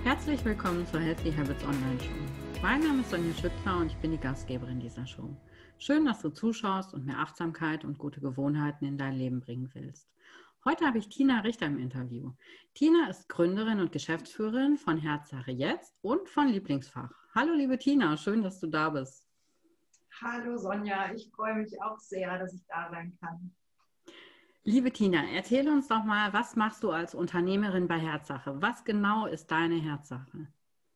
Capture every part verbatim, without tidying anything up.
Herzlich willkommen zur Healthy Habits Online Show. Mein Name ist Sonja Schüttler und ich bin die Gastgeberin dieser Show. Schön, dass du zuschaust und mehr Achtsamkeit und gute Gewohnheiten in dein Leben bringen willst. Heute habe ich Tina Richter im Interview. Tina ist Gründerin und Geschäftsführerin von Herzsache Jetzt und von Lieblingsfach. Hallo liebe Tina, schön, dass du da bist. Hallo Sonja, ich freue mich auch sehr, dass ich da sein kann. Liebe Tina, erzähl uns doch mal, was machst du als Unternehmerin bei Herzsache? Was genau ist deine Herzsache?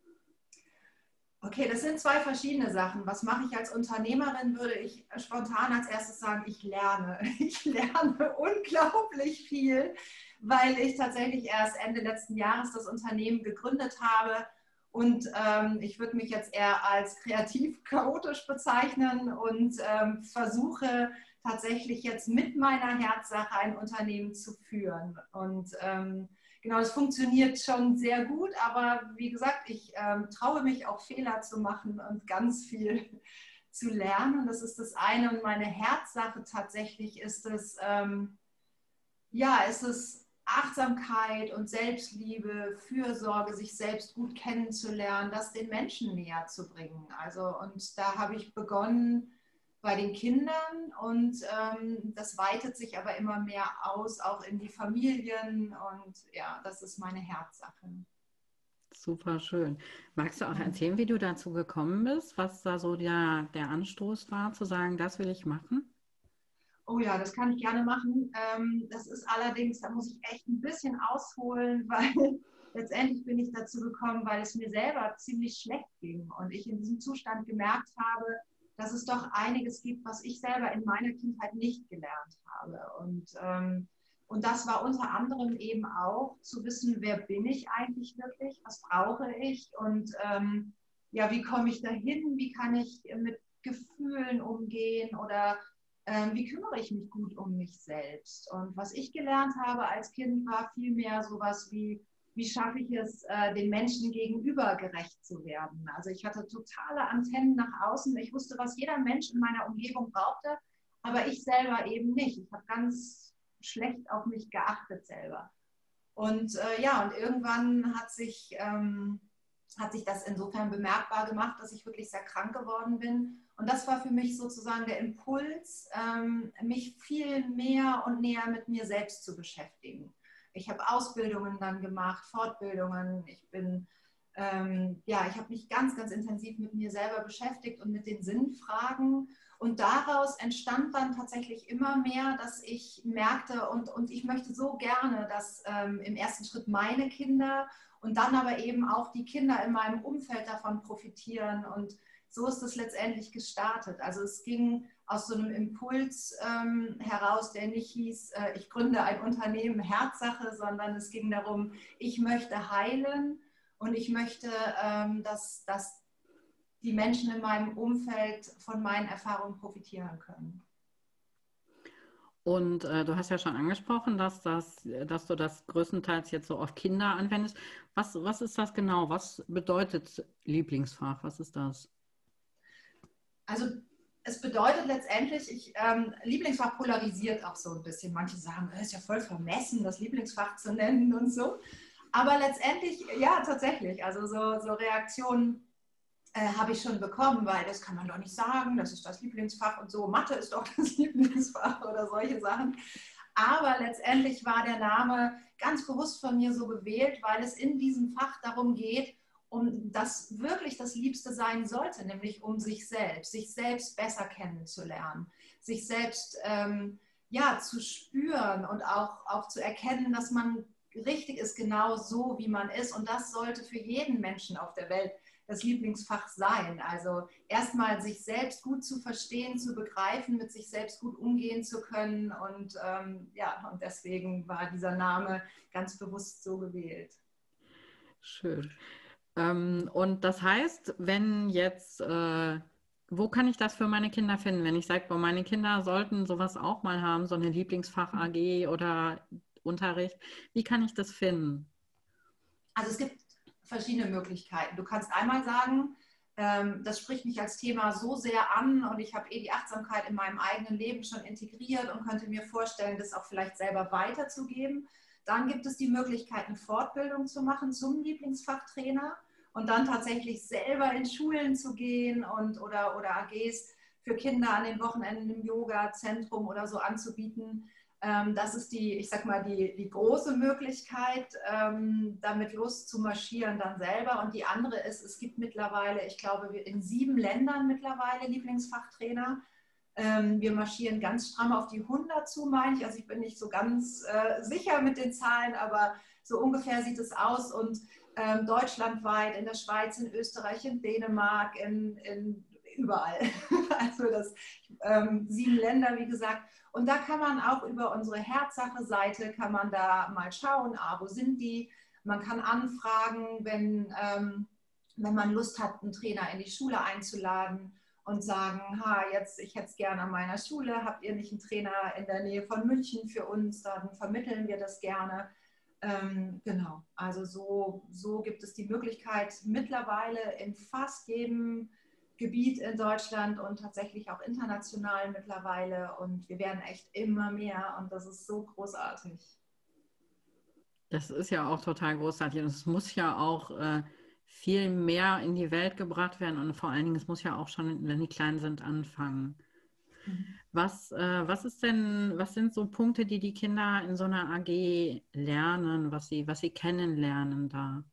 Okay, das sind zwei verschiedene Sachen. Was mache ich als Unternehmerin, würde ich spontan als erstes sagen, ich lerne. Ich lerne unglaublich viel, weil ich tatsächlich erst Ende letzten Jahres das Unternehmen gegründet habe. Und ähm, ich würde mich jetzt eher als kreativ chaotisch bezeichnen und ähm, versuche tatsächlich jetzt mit meiner Herzsache ein Unternehmen zu führen. Und ähm, genau, das funktioniert schon sehr gut, aber wie gesagt, ich ähm, traue mich auch Fehler zu machen und ganz viel zu lernen. Das ist das eine. Und meine Herzsache tatsächlich ist es, ähm, ja, ist es Achtsamkeit und Selbstliebe, Fürsorge, sich selbst gut kennenzulernen, das den Menschen näher zu bringen. Also, und da habe ich begonnen bei den Kindern und ähm, das weitet sich aber immer mehr aus, auch in die Familien, und ja, das ist meine Herzsache. Super schön. Magst du auch erzählen, wie du dazu gekommen bist, was da so der, der Anstoß war, zu sagen, das will ich machen? Oh ja, das kann ich gerne machen. Ähm, das ist allerdings, da muss ich echt ein bisschen ausholen, weil letztendlich bin ich dazu gekommen, weil es mir selber ziemlich schlecht ging und ich in diesem Zustand gemerkt habe, dass es doch einiges gibt, was ich selber in meiner Kindheit nicht gelernt habe. Und, ähm, und das war unter anderem eben auch zu wissen, wer bin ich eigentlich wirklich, was brauche ich und ähm, ja, wie komme ich dahin, wie kann ich mit Gefühlen umgehen oder ähm, wie kümmere ich mich gut um mich selbst? Und was ich gelernt habe als Kind war vielmehr sowas wie, wie schaffe ich es, äh, den Menschen gegenüber gerecht zu werden? Also ich hatte totale Antennen nach außen. Ich wusste, was jeder Mensch in meiner Umgebung brauchte, aber ich selber eben nicht. Ich habe ganz schlecht auf mich geachtet selber. Und äh, ja, und irgendwann hat sich, ähm, hat sich das insofern bemerkbar gemacht, dass ich wirklich sehr krank geworden bin. Und das war für mich sozusagen der Impuls, ähm, mich viel mehr und näher mit mir selbst zu beschäftigen. Ich habe Ausbildungen dann gemacht, Fortbildungen. Ich bin, ähm, ja, ich habe mich ganz, ganz intensiv mit mir selber beschäftigt und mit den Sinnfragen. Und daraus entstand dann tatsächlich immer mehr, dass ich merkte, und, und ich möchte so gerne, dass ähm, im ersten Schritt meine Kinder und dann aber eben auch die Kinder in meinem Umfeld davon profitieren. Und so ist es letztendlich gestartet. Also es ging aus so einem Impuls ähm, heraus, der nicht hieß, äh, ich gründe ein Unternehmen, Herzsache, sondern es ging darum, ich möchte heilen und ich möchte, ähm, dass, dass die Menschen in meinem Umfeld von meinen Erfahrungen profitieren können. Und äh, du hast ja schon angesprochen, dass, das, dass du das größtenteils jetzt so auf Kinder anwendest. Was, was ist das genau? Was bedeutet Lieblingsfach? Was ist das? Also es bedeutet letztendlich, ich, ähm, Lieblingsfach polarisiert auch so ein bisschen. Manche sagen, es ist ja voll vermessen, das Lieblingsfach zu nennen und so. Aber letztendlich, ja, tatsächlich, also so, so Reaktionen äh, habe ich schon bekommen, weil das kann man doch nicht sagen, das ist das Lieblingsfach und so, Mathe ist doch das Lieblingsfach oder solche Sachen. Aber letztendlich war der Name ganz bewusst von mir so gewählt, weil es in diesem Fach darum geht, um das wirklich das Liebste sein sollte, nämlich um sich selbst, sich selbst besser kennenzulernen, sich selbst ähm, ja, zu spüren und auch, auch zu erkennen, dass man richtig ist, genau so, wie man ist. Und das sollte für jeden Menschen auf der Welt das Lieblingsfach sein. Also erstmal sich selbst gut zu verstehen, zu begreifen, mit sich selbst gut umgehen zu können. Und ähm, ja, und deswegen war dieser Name ganz bewusst so gewählt. Schön. Ähm, und das heißt, wenn jetzt, äh, wo kann ich das für meine Kinder finden? Wenn ich sage, boah, meine Kinder sollten sowas auch mal haben, so eine Lieblingsfach-A G oder Unterricht, wie kann ich das finden? Also es gibt verschiedene Möglichkeiten. Du kannst einmal sagen, ähm, das spricht mich als Thema so sehr an und ich habe eh die Achtsamkeit in meinem eigenen Leben schon integriert und könnte mir vorstellen, das auch vielleicht selber weiterzugeben. Dann gibt es die Möglichkeit, eine Fortbildung zu machen zum Lieblingsfachtrainer und dann tatsächlich selber in Schulen zu gehen und, oder, oder A Gs für Kinder an den Wochenenden im Yoga-Zentrum oder so anzubieten. Das ist die, ich sag mal, die, die große Möglichkeit, ähm, damit loszumarschieren dann selber. Und die andere ist, es gibt mittlerweile, ich glaube, in sieben Ländern mittlerweile Lieblingsfachtrainer. Ähm, wir marschieren ganz stramm auf die hundert zu, meine ich. Also ich bin nicht so ganz äh, sicher mit den Zahlen, aber so ungefähr sieht es aus. Und ähm, deutschlandweit, in der Schweiz, in Österreich, in Dänemark, in, in überall. Also das ähm, sieben Länder, wie gesagt. Und da kann man auch über unsere Herzsache-Seite, kann man da mal schauen, ah, wo sind die? Man kann anfragen, wenn, ähm, wenn man Lust hat, einen Trainer in die Schule einzuladen und sagen, ha, jetzt, ich hätte es gerne an meiner Schule, habt ihr nicht einen Trainer in der Nähe von München für uns, dann vermitteln wir das gerne. Ähm, genau, also so, so gibt es die Möglichkeit mittlerweile in fast jedem Gebiet in Deutschland und tatsächlich auch international mittlerweile und wir werden echt immer mehr und das ist so großartig. Das ist ja auch total großartig und es muss ja auch äh, viel mehr in die Welt gebracht werden und vor allen Dingen, es muss ja auch schon, wenn die klein sind, anfangen. Mhm. Was, äh, was ist denn, was sind so Punkte, die die Kinder in so einer A G lernen, was sie, was sie kennenlernen da?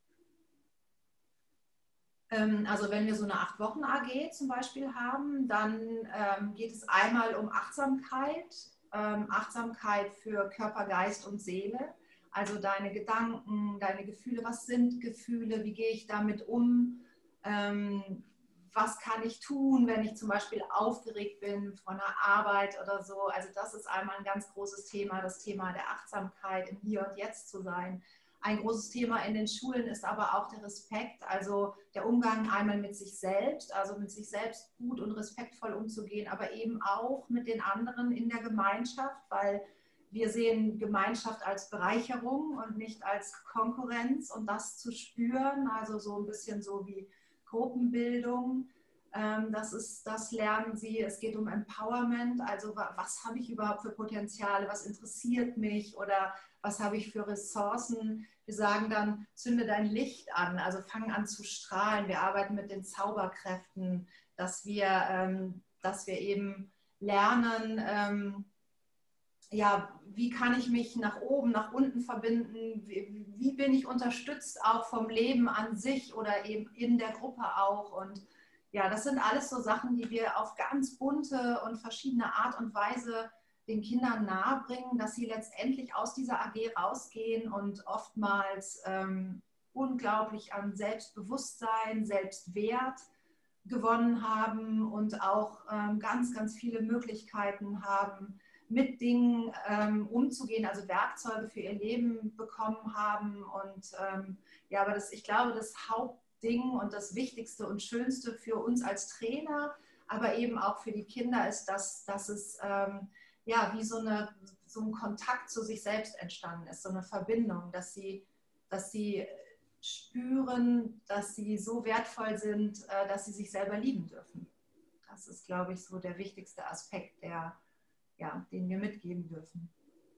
Also wenn wir so eine acht Wochen A G zum Beispiel haben, dann ähm, geht es einmal um Achtsamkeit, ähm, Achtsamkeit für Körper, Geist und Seele. Also deine Gedanken, deine Gefühle, was sind Gefühle, wie gehe ich damit um, ähm, was kann ich tun, wenn ich zum Beispiel aufgeregt bin von der Arbeit oder so. Also das ist einmal ein ganz großes Thema, das Thema der Achtsamkeit, im Hier und Jetzt zu sein. Ein großes Thema in den Schulen ist aber auch der Respekt, also der Umgang einmal mit sich selbst, also mit sich selbst gut und respektvoll umzugehen, aber eben auch mit den anderen in der Gemeinschaft, weil wir sehen Gemeinschaft als Bereicherung und nicht als Konkurrenz und das zu spüren, also so ein bisschen so wie Gruppenbildung. Das ist, das lernen sie. Es geht um Empowerment, also was habe ich überhaupt für Potenziale, was interessiert mich oder was habe ich für Ressourcen. Wir sagen dann, zünde dein Licht an, also fang an zu strahlen. Wir arbeiten mit den Zauberkräften, dass wir, ähm, dass wir eben lernen, ähm, ja, wie kann ich mich nach oben, nach unten verbinden, wie, wie bin ich unterstützt auch vom Leben an sich oder eben in der Gruppe auch und ja, das sind alles so Sachen, die wir auf ganz bunte und verschiedene Art und Weise den Kindern nahebringen, dass sie letztendlich aus dieser A G rausgehen und oftmals ähm, unglaublich an Selbstbewusstsein, Selbstwert gewonnen haben und auch ähm, ganz, ganz viele Möglichkeiten haben, mit Dingen ähm, umzugehen, also Werkzeuge für ihr Leben bekommen haben. Und ähm, ja, aber das, ich glaube, das Hauptding und das Wichtigste und Schönste für uns als Trainer, aber eben auch für die Kinder ist, dass, dass es ähm, ja wie so, eine, so ein Kontakt zu sich selbst entstanden ist, so eine Verbindung, dass sie, dass sie spüren, dass sie so wertvoll sind, äh, dass sie sich selber lieben dürfen. Das ist, glaube ich, so der wichtigste Aspekt, der Ja, den wir mitgeben dürfen.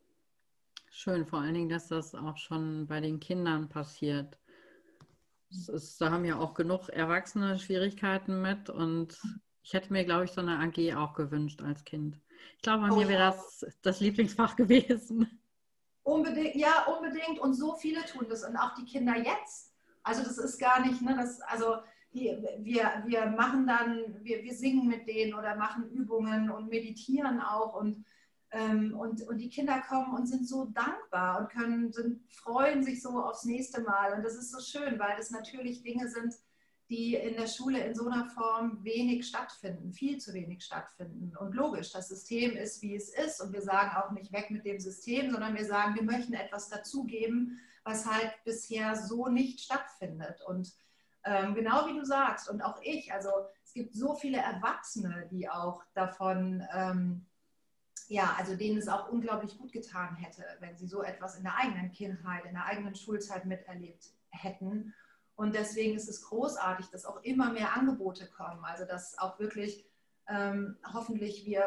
Schön, vor allen Dingen, dass das auch schon bei den Kindern passiert. Das ist, da haben ja auch genug Erwachsene Schwierigkeiten mit und ich hätte mir, glaube ich, so eine A G auch gewünscht als Kind. Ich glaube, bei oh, mir wäre ja. das das Lieblingsfach gewesen. Unbedingt, ja, unbedingt und so viele tun das und auch die Kinder jetzt. Also das ist gar nicht, ne, das, also die, wir, wir machen dann, wir, wir singen mit denen oder machen Übungen und meditieren auch und, ähm, und, und die Kinder kommen und sind so dankbar und können, sind, freuen sich so aufs nächste Mal und das ist so schön, weil das natürlich Dinge sind, die in der Schule in so einer Form wenig stattfinden, viel zu wenig stattfinden. Und logisch, das System ist, wie es ist und wir sagen auch nicht weg mit dem System, sondern wir sagen, wir möchten etwas dazugeben, was halt bisher so nicht stattfindet. Und ähm, genau wie du sagst und auch ich, also es gibt so viele Erwachsene, die auch davon, ähm, ja, also denen es auch unglaublich gut getan hätte, wenn sie so etwas in der eigenen Kindheit, in der eigenen Schulzeit miterlebt hätten. Und deswegen ist es großartig, dass auch immer mehr Angebote kommen. Also dass auch wirklich ähm, hoffentlich wir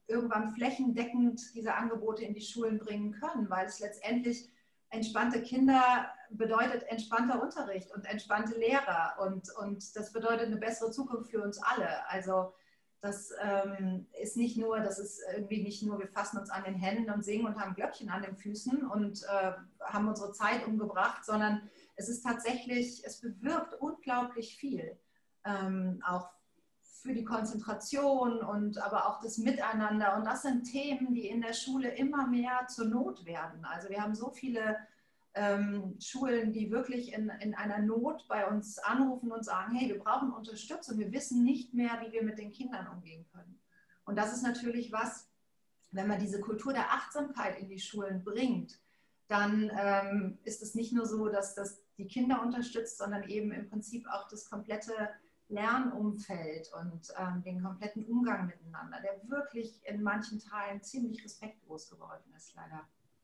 irgendwann flächendeckend diese Angebote in die Schulen bringen können, weil es letztendlich entspannte Kinder bedeutet entspannter Unterricht und entspannte Lehrer und, und das bedeutet eine bessere Zukunft für uns alle. Also das ähm, ist nicht nur, das ist irgendwie nicht nur, wir fassen uns an den Händen und singen und haben Glöckchen an den Füßen und äh, haben unsere Zeit umgebracht, sondern es ist tatsächlich, es bewirkt unglaublich viel. Ähm, auch für die Konzentration und aber auch das Miteinander. Und das sind Themen, die in der Schule immer mehr zur Not werden. Also wir haben so viele ähm, Schulen, die wirklich in, in einer Not bei uns anrufen und sagen, hey, wir brauchen Unterstützung, wir wissen nicht mehr, wie wir mit den Kindern umgehen können. Und das ist natürlich was, wenn man diese Kultur der Achtsamkeit in die Schulen bringt, dann ähm, ist es nicht nur so, dass das die Kinder unterstützt, sondern eben im Prinzip auch das komplette Lernumfeld und ähm, den kompletten Umgang miteinander, der wirklich in manchen Teilen ziemlich respektlos geworden ist, leider.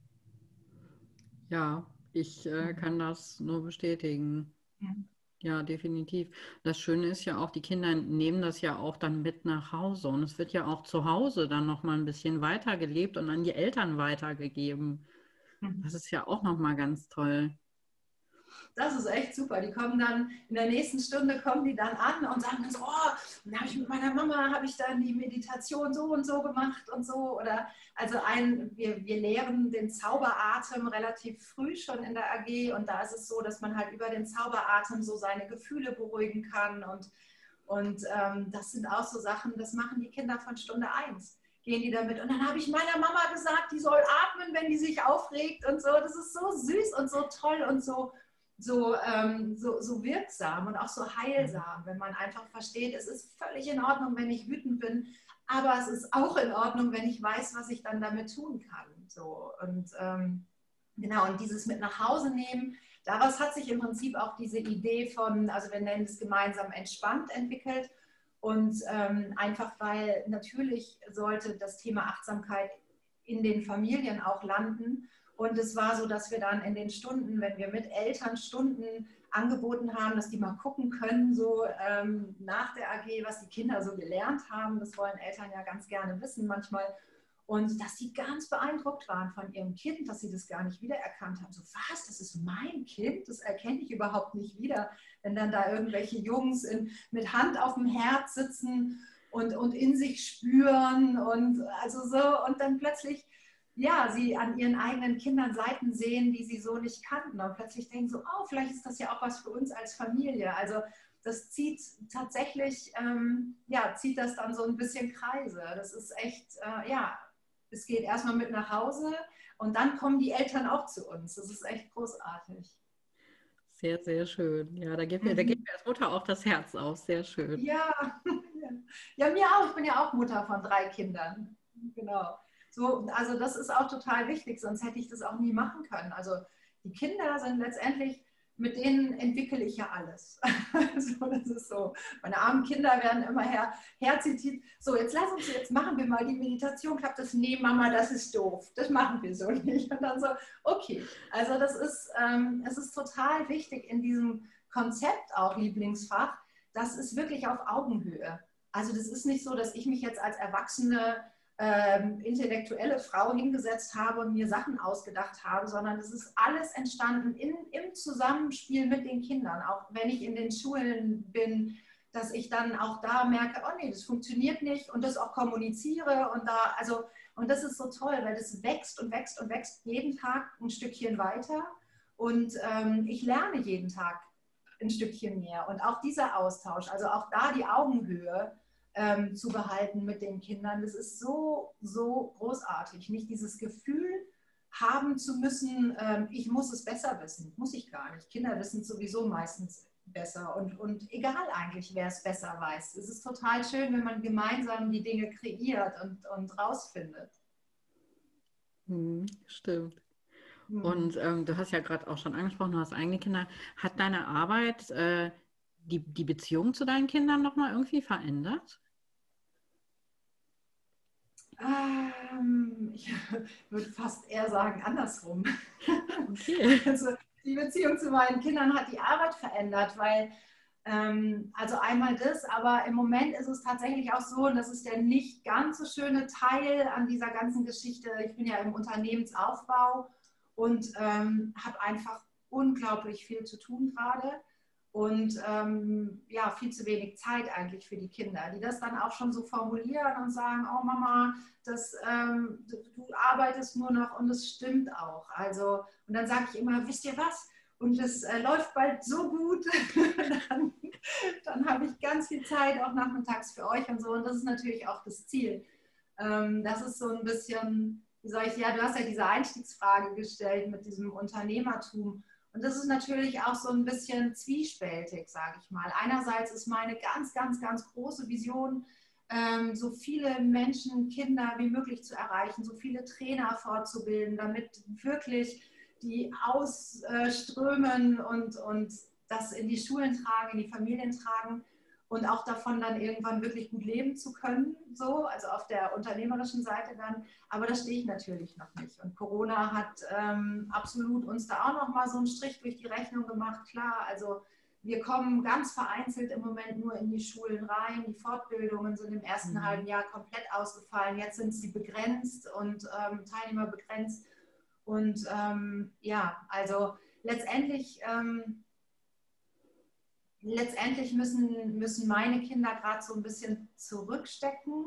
Ja, ich äh, kann das nur bestätigen. Mhm. Ja, definitiv. Das Schöne ist ja auch, die Kinder nehmen das ja auch dann mit nach Hause und es wird ja auch zu Hause dann nochmal ein bisschen weitergelebt und an die Eltern weitergegeben. Mhm. Das ist ja auch nochmal ganz toll. Das ist echt super. Die kommen dann, in der nächsten Stunde kommen die dann an und sagen dann so, oh, dann habe ich mit meiner Mama, habe ich dann die Meditation so und so gemacht und so. Oder also ein, wir, wir lehren den Zauberatem relativ früh schon in der A G und da ist es so, dass man halt über den Zauberatem so seine Gefühle beruhigen kann und, und ähm, das sind auch so Sachen, das machen die Kinder von Stunde eins. Gehen die damit. Und dann habe ich meiner Mama gesagt, die soll atmen, wenn die sich aufregt und so. Das ist so süß und so toll und so So, ähm, so, so wirksam und auch so heilsam, wenn man einfach versteht, es ist völlig in Ordnung, wenn ich wütend bin, aber es ist auch in Ordnung, wenn ich weiß, was ich dann damit tun kann. So, und ähm, genau, und dieses mit nach Hause nehmen, daraus hat sich im Prinzip auch diese Idee von, also wir nennen es gemeinsam entspannt entwickelt und ähm, einfach, weil natürlich sollte das Thema Achtsamkeit in den Familien auch landen. Und es war so, dass wir dann in den Stunden, wenn wir mit Eltern Stunden angeboten haben, dass die mal gucken können, so ähm, nach der A G, was die Kinder so gelernt haben. Das wollen Eltern ja ganz gerne wissen manchmal. Und dass sie ganz beeindruckt waren von ihrem Kind, dass sie das gar nicht wiedererkannt haben. So, was, das ist mein Kind? Das erkenne ich überhaupt nicht wieder. Wenn dann da irgendwelche Jungs in, mit Hand auf dem Herz sitzen und, und in sich spüren und also so und dann plötzlich ja, sie an ihren eigenen Kindern Seiten sehen, die sie so nicht kannten und plötzlich denken so, oh, vielleicht ist das ja auch was für uns als Familie. Also das zieht tatsächlich, ähm, ja, zieht das dann so ein bisschen Kreise. Das ist echt, äh, ja, es geht erstmal mit nach Hause und dann kommen die Eltern auch zu uns. Das ist echt großartig. Sehr, sehr schön. Ja, da geht mir, da geht Mhm. mir als Mutter auch das Herz auf. Sehr schön. Ja, ja, mir auch. Ich bin ja auch Mutter von drei Kindern. Genau. So, also das ist auch total wichtig, sonst hätte ich das auch nie machen können. Also die Kinder sind letztendlich, mit denen entwickle ich ja alles. So, das ist so. Meine armen Kinder werden immer her, herzitiert. So, jetzt lass uns, jetzt machen wir mal die Meditation. Klappt das? Nee, Mama, das ist doof. Das machen wir so nicht. Und dann so, okay. Also das ist, ähm, es ist total wichtig in diesem Konzept auch Lieblingsfach, das ist wirklich auf Augenhöhe. Also das ist nicht so, dass ich mich jetzt als Erwachsene ähm, intellektuelle Frau hingesetzt habe und mir Sachen ausgedacht habe, sondern es ist alles entstanden in, im Zusammenspiel mit den Kindern. Auch wenn ich in den Schulen bin, dass ich dann auch da merke, oh nee, das funktioniert nicht und das auch kommuniziere und da, also, und das ist so toll, weil das wächst und wächst und wächst jeden Tag ein Stückchen weiter und ähm, ich lerne jeden Tag ein Stückchen mehr und auch dieser Austausch, also auch da die Augenhöhe ähm, zu behalten mit den Kindern, das ist so, so großartig. Nicht dieses Gefühl haben zu müssen, ähm, ich muss es besser wissen, muss ich gar nicht. Kinder wissen sowieso meistens besser und, und egal eigentlich, wer es besser weiß. Es ist total schön, wenn man gemeinsam die Dinge kreiert und, und rausfindet. Hm, stimmt. Hm. Und ähm, du hast ja gerade auch schon angesprochen, du hast eigene Kinder. Hat deine Arbeit äh, die, die Beziehung zu deinen Kindern nochmal irgendwie verändert? Ähm, ich würde fast eher sagen andersrum. Okay. Also die Beziehung zu meinen Kindern hat die Arbeit verändert, weil Ähm, also einmal das, aber im Moment ist es tatsächlich auch so, und das ist der nicht ganz so schöne Teil an dieser ganzen Geschichte. Ich bin ja im Unternehmensaufbau und ähm, habe einfach unglaublich viel zu tun gerade und ähm, ja, viel zu wenig Zeit eigentlich für die Kinder, die das dann auch schon so formulieren und sagen, oh Mama, das, ähm, du, du arbeitest nur noch und es stimmt auch. Also, und dann sage ich immer, wisst ihr was? Und es äh, läuft bald so gut, dann, dann habe ich ganz viel Zeit auch nachmittags für euch und so. Und das ist natürlich auch das Ziel. Ähm, das ist so ein bisschen, wie soll ich, ja, du hast ja diese Einstiegsfrage gestellt mit diesem Unternehmertum. Und das ist natürlich auch so ein bisschen zwiespältig, sage ich mal. Einerseits ist meine ganz, ganz, ganz große Vision, ähm, so viele Menschen, Kinder wie möglich zu erreichen, so viele Trainer fortzubilden, damit wirklich die ausströmen und, und das in die Schulen tragen, in die Familien tragen und auch davon dann irgendwann wirklich gut leben zu können, so, also auf der unternehmerischen Seite dann. Aber da stehe ich natürlich noch nicht. Und Corona hat ähm, absolut uns da auch noch mal so einen Strich durch die Rechnung gemacht. Klar, also wir kommen ganz vereinzelt im Moment nur in die Schulen rein. Die Fortbildungen sind im ersten mhm. halben Jahr komplett ausgefallen. Jetzt sind sie begrenzt und ähm, Teilnehmer begrenzt. Und ähm, ja, also letztendlich, ähm, letztendlich müssen, müssen meine Kinder gerade so ein bisschen zurückstecken,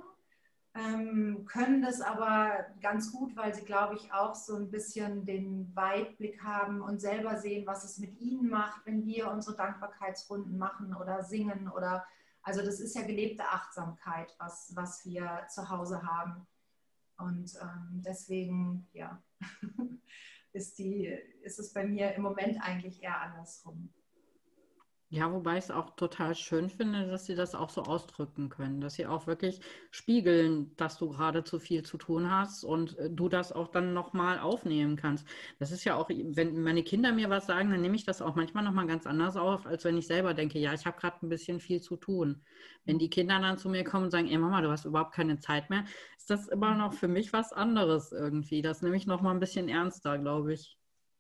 ähm, können das aber ganz gut, weil sie, glaube ich, auch so ein bisschen den Weitblick haben und selber sehen, was es mit ihnen macht, wenn wir unsere Dankbarkeitsrunden machen oder singen oder, also das ist ja gelebte Achtsamkeit, was, was wir zu Hause haben. Und ähm, deswegen, ja, ist, die, ist es bei mir im Moment eigentlich eher andersrum. Ja, wobei ich es auch total schön finde, dass sie das auch so ausdrücken können, dass sie auch wirklich spiegeln, dass du gerade zu viel zu tun hast und äh, du das auch dann nochmal aufnehmen kannst. Das ist ja auch, wenn meine Kinder mir was sagen, dann nehme ich das auch manchmal nochmal ganz anders auf, als wenn ich selber denke, ja, ich habe gerade ein bisschen viel zu tun. Wenn die Kinder dann zu mir kommen und sagen, ey Mama, du hast überhaupt keine Zeit mehr, ist das immer noch für mich was anderes irgendwie. Das nehme ich nochmal ein bisschen ernster, glaube ich.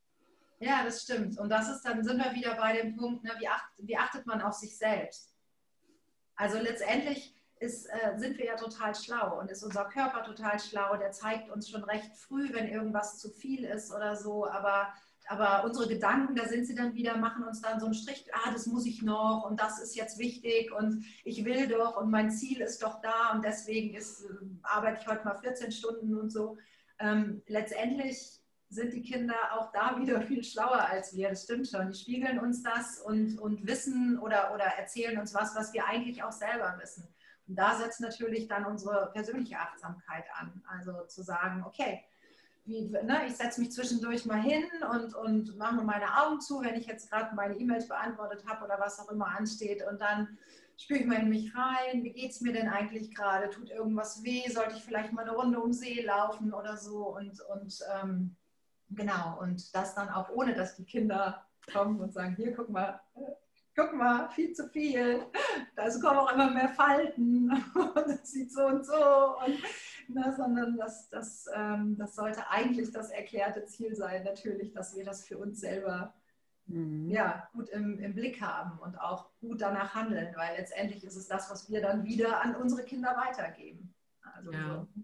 Ja, das stimmt. Und das ist, dann sind wir wieder bei dem Punkt, ne, wie, acht, wie achtet man auf sich selbst? Also letztendlich ist, äh, sind wir ja total schlau und ist unser Körper total schlau. Der zeigt uns schon recht früh, wenn irgendwas zu viel ist oder so. Aber, aber unsere Gedanken, da sind sie dann wieder, machen uns dann so einen Strich, ah, das muss ich noch und das ist jetzt wichtig und ich will doch und mein Ziel ist doch da und deswegen ist, äh, arbeite ich heute mal vierzehn Stunden und so. Ähm, letztendlich sind die Kinder auch da wieder viel schlauer als wir. Das stimmt schon. Die spiegeln uns das und, und wissen oder, oder erzählen uns was, was wir eigentlich auch selber wissen. Und da setzt natürlich dann unsere persönliche Achtsamkeit an. Also zu sagen, okay, wie, ne, ich setze mich zwischendurch mal hin und, und mache mir meine Augen zu, wenn ich jetzt gerade meine E-Mails beantwortet habe oder was auch immer ansteht. Und dann spüre ich mal in mich rein, wie geht es mir denn eigentlich gerade? Tut irgendwas weh? Sollte ich vielleicht mal eine Runde um See laufen oder so? Und, und ähm, genau, und das dann auch ohne, dass die Kinder kommen und sagen, hier, guck mal, guck mal, viel zu viel. Da kommen auch immer mehr Falten und das sieht so und so. Und, na, sondern das, das, ähm, das sollte eigentlich das erklärte Ziel sein, natürlich, dass wir das für uns selber mhm. ja, gut im, im Blick haben und auch gut danach handeln, weil letztendlich ist es das, was wir dann wieder an unsere Kinder weitergeben. Also ja. so.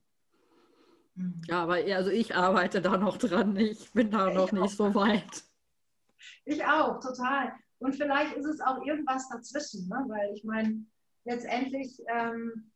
Ja, aber also ich arbeite da noch dran. Ich bin da noch nicht so weit. Ich auch, total. Und vielleicht ist es auch irgendwas dazwischen, ne? Weil ich meine, letztendlich, ähm,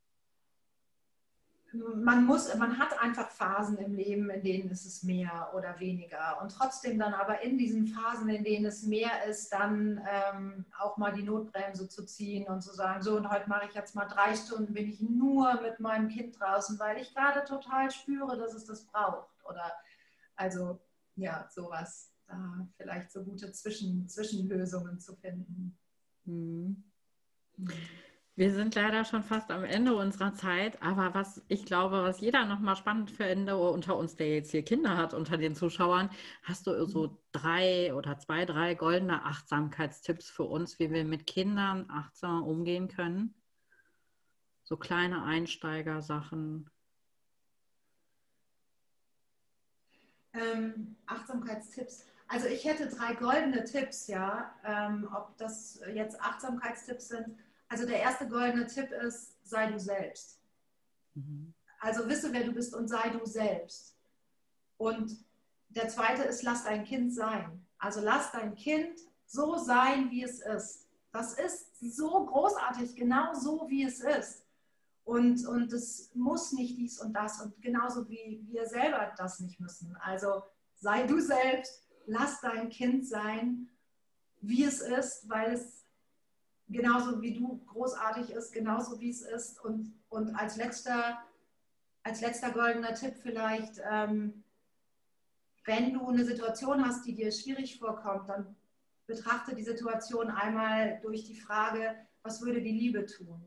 man muss, man hat einfach Phasen im Leben, in denen ist es mehr oder weniger. Und trotzdem dann aber in diesen Phasen, in denen es mehr ist, dann ähm, auch mal die Notbremse zu ziehen und zu sagen, so und heute mache ich jetzt mal drei Stunden, bin ich nur mit meinem Kind draußen, weil ich gerade total spüre, dass es das braucht. Oder also, ja, sowas. Da vielleicht so gute Zwischen, Zwischenlösungen zu finden. Mhm. Wir sind leider schon fast am Ende unserer Zeit, aber was ich glaube, was jeder nochmal spannend finde, unter uns, der jetzt hier Kinder hat, unter den Zuschauern, hast du so drei oder zwei, drei goldene Achtsamkeitstipps für uns, wie wir mit Kindern achtsam umgehen können? So kleine Einsteigersachen. Ähm, Achtsamkeitstipps. Also ich hätte drei goldene Tipps, ja, ähm, ob das jetzt Achtsamkeitstipps sind. Also der erste goldene Tipp ist, sei du selbst. Mhm. Also wisse, wer du bist und sei du selbst. Und der zweite ist, lass dein Kind sein. Also lass dein Kind so sein, wie es ist. Das ist so großartig, genau so, wie es ist. Und, und es muss nicht dies und das. Und genauso wie wir selber das nicht müssen. Also sei du selbst, lass dein Kind sein, wie es ist, weil es genauso wie du großartig ist, genauso wie es ist. Und, und als letzter, als letzter goldener Tipp vielleicht, ähm, wenn du eine Situation hast, die dir schwierig vorkommt, dann betrachte die Situation einmal durch die Frage, was würde die Liebe tun?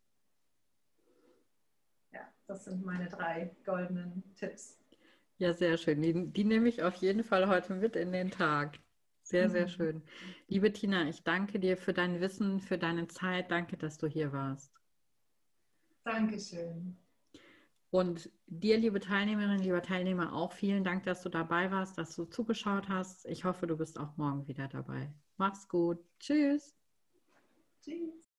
Ja, das sind meine drei goldenen Tipps. Ja, sehr schön. Die, die nehme ich auf jeden Fall heute mit in den Tag. Sehr, sehr Mhm. schön. Liebe Tina, ich danke dir für dein Wissen, für deine Zeit. Danke, dass du hier warst. Dankeschön. Und dir, liebe Teilnehmerinnen, lieber Teilnehmer, auch vielen Dank, dass du dabei warst, dass du zugeschaut hast. Ich hoffe, du bist auch morgen wieder dabei. Mach's gut. Tschüss. Tschüss.